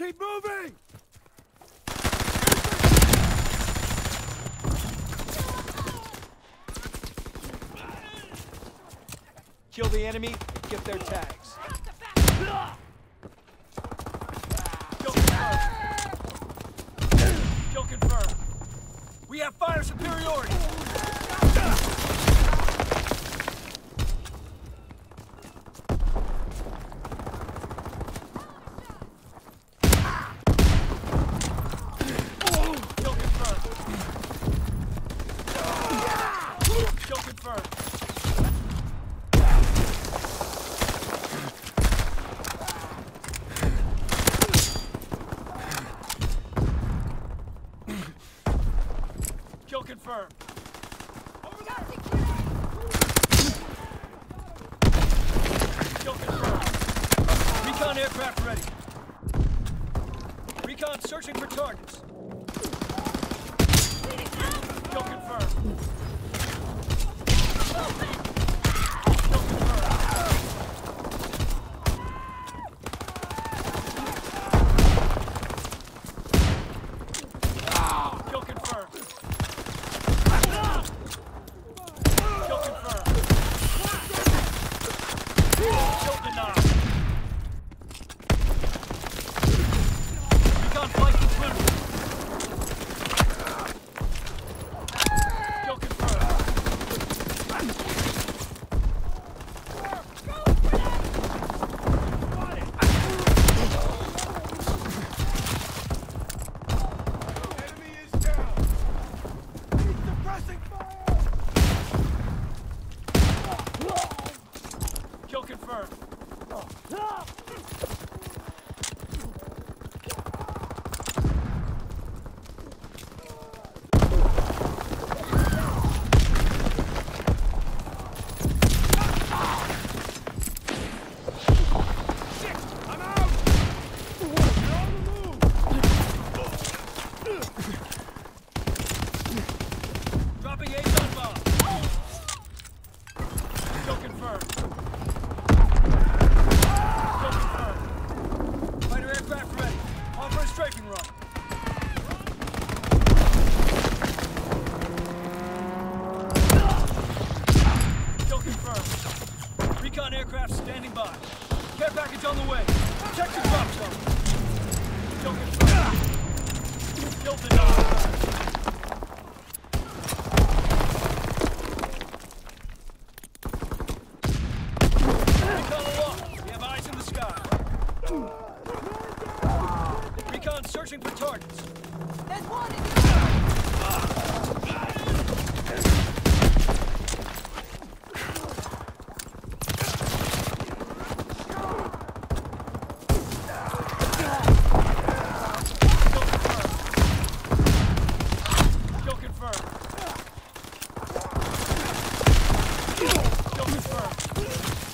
Keep moving! Kill the enemy and get their tags. Kill confirmed. Kill confirmed. We have fire superiority. Kill confirmed. Kill confirmed. Kill confirmed. Over there! Kill confirmed. Recon aircraft ready. Recon searching for targets. Kill confirmed. Kill confirmed. Kill confirmed. Kill confirmed. Kill denied. Recon flight concluded. Kill confirmed. Enemy is down! Keep suppressing fire! Kill confirmed. Shit! I'm out! You're on the move! Dropping Aton bomb. Kill confirmed. Kill confirmed. Fighter aircraft ready. On for a strafing run. Kill confirmed. Recon aircraft standing by. Care package on the way. Check the drop zone. Kill confirmed. Kill denied. Recon aloft. We have eyes in the sky. Recon searching for targets. There's one in Kill confirmed. Kill confirmed. Kill confirmed.